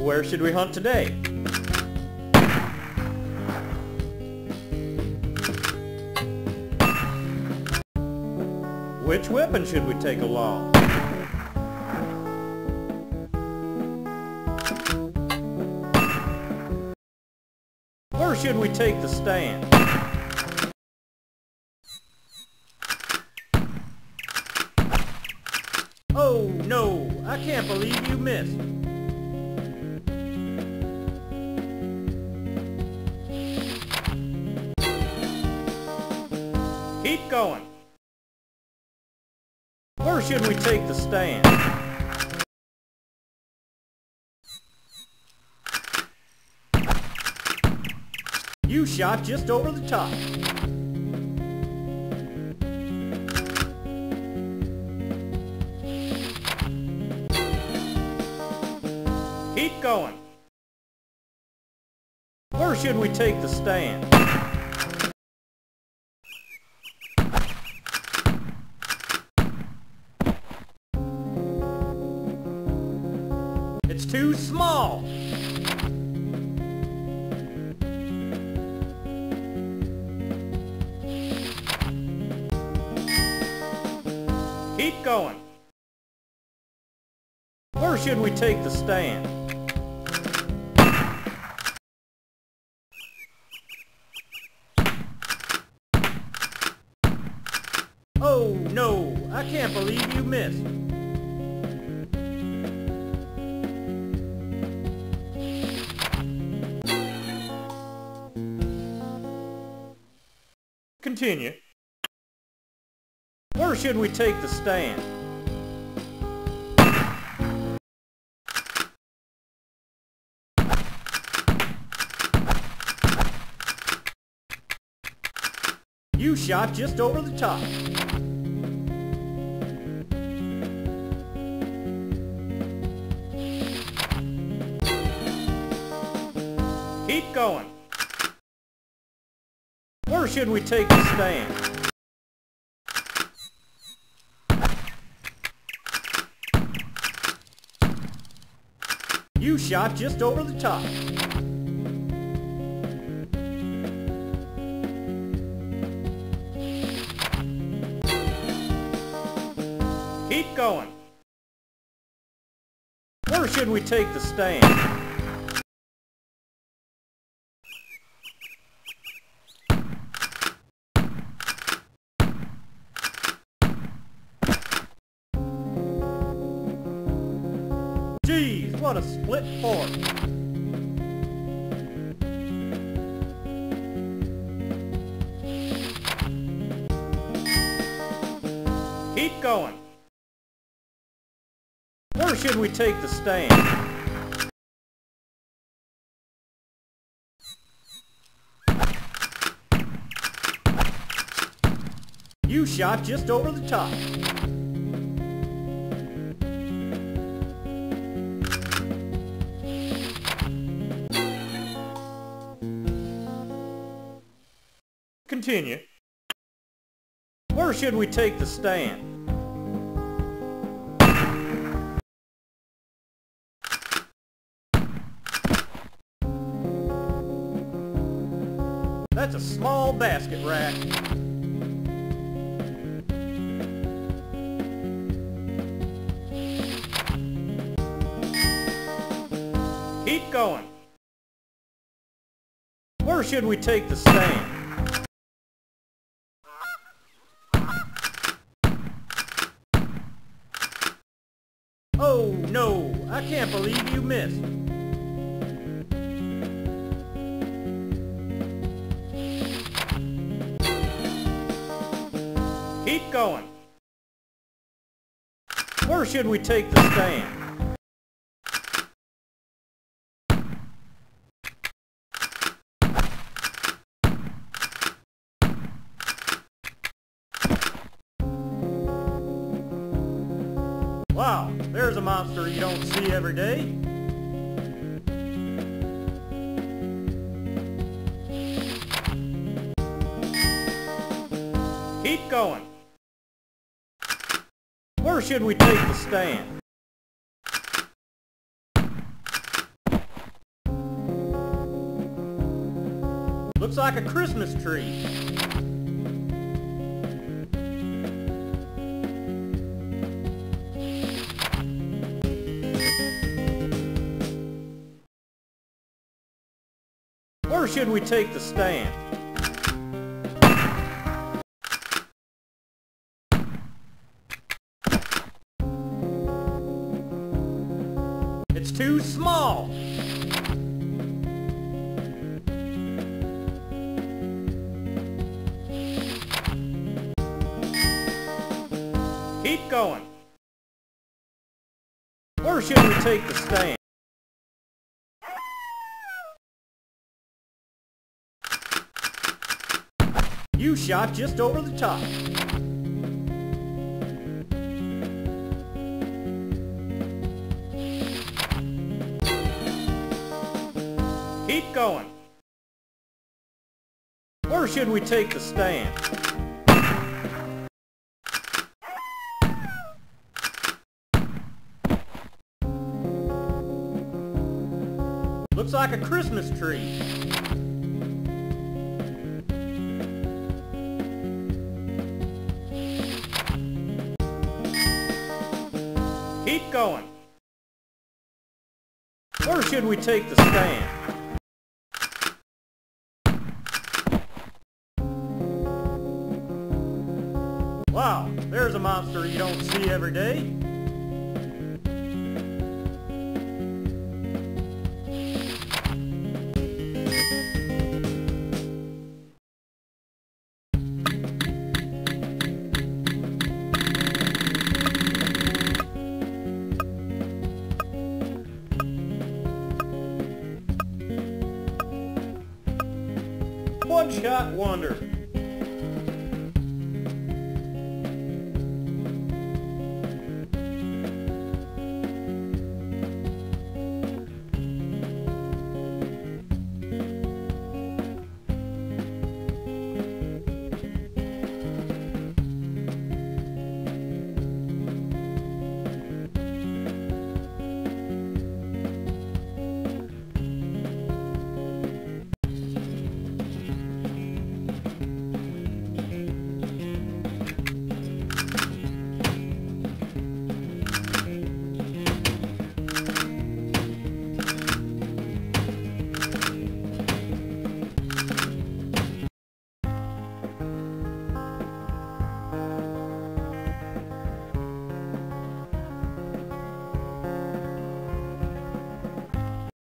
Where should we hunt today? Which weapon should we take along? Where should we take the stand? Oh no, I can't believe you missed. Keep going. Where should we take the stand? You shot just over the top. Keep going. Where should we take the stand? It's too small. Keep going. Where should we take the stand? Oh no, I can't believe you missed. Continue. Where should we take the stand? You shot just over the top. Keep going. Where should we take the stand? You shot just over the top. Keep going. Where should we take the stand? Geez, what a split fourth. Keep going. Where should we take the stand? You shot just over the top. Continue. Where should we take the stand? That's a small basket rack. Keep going. Where should we take the stand? Oh no, I can't believe you missed. Keep going. Where should we take the stand? Wow, there's a monster you don't see every day. Keep going. Where should we take the stand? Looks like a Christmas tree. Where should we take the stand? It's too small. Keep going. Where should we take the stand? You shot just over the top. Keep going. Where should we take the stand? Looks like a Christmas tree. Keep going. Where should we take the stand? Wow, there's a monster you don't see every day. One-shot wonder.